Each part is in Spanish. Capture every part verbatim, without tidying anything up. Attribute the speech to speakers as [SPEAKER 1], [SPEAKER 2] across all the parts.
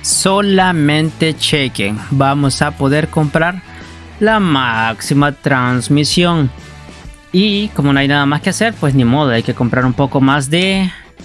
[SPEAKER 1] Solamente chequen, vamos a poder comprar la máxima transmisión. Y como no hay nada más que hacer, pues ni modo, hay que comprar un poco más de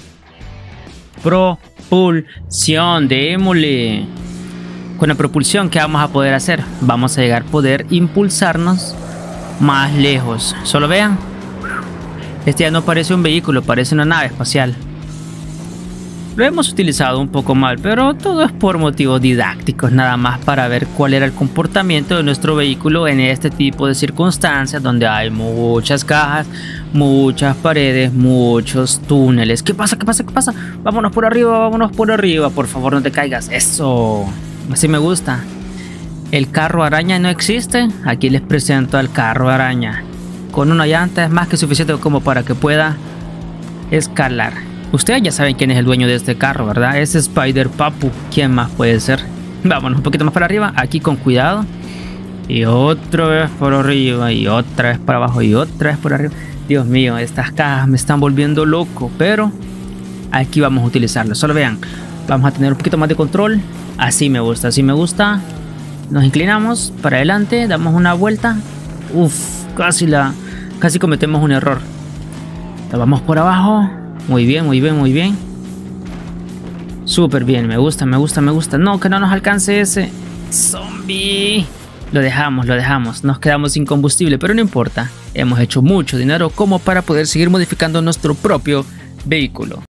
[SPEAKER 1] propulsión. Démosle. Con la propulsión, ¿qué vamos a poder hacer? Vamos a llegar a poder impulsarnos más lejos. Solo vean, este ya no parece un vehículo, parece una nave espacial. Lo hemos utilizado un poco mal, pero todo es por motivos didácticos, nada más para ver cuál era el comportamiento de nuestro vehículo en este tipo de circunstancias donde hay muchas cajas, muchas paredes, muchos túneles. ¿Qué pasa? ¿Qué pasa? ¿Qué pasa? Vámonos por arriba, vámonos por arriba, por favor no te caigas. Eso, así me gusta. El carro araña no existe, aquí les presento al carro araña. Con una llanta es más que suficiente como para que pueda escalar. Ustedes ya saben quién es el dueño de este carro, ¿verdad? Es Spider Papu. ¿Quién más puede ser? Vámonos un poquito más para arriba. Aquí con cuidado. Y otra vez por arriba. Y otra vez para abajo. Y otra vez por arriba. Dios mío, estas cajas me están volviendo loco. Pero aquí vamos a utilizarlo. Solo vean. Vamos a tener un poquito más de control. Así me gusta, así me gusta. Nos inclinamos para adelante. Damos una vuelta. Uf, casi la... Casi cometemos un error. La vamos por abajo. Muy bien, muy bien, muy bien. Súper bien, me gusta, me gusta, me gusta. No, que no nos alcance ese zombie. Lo dejamos, lo dejamos. Nos quedamos sin combustible, pero no importa. Hemos hecho mucho dinero como para poder seguir modificando nuestro propio vehículo.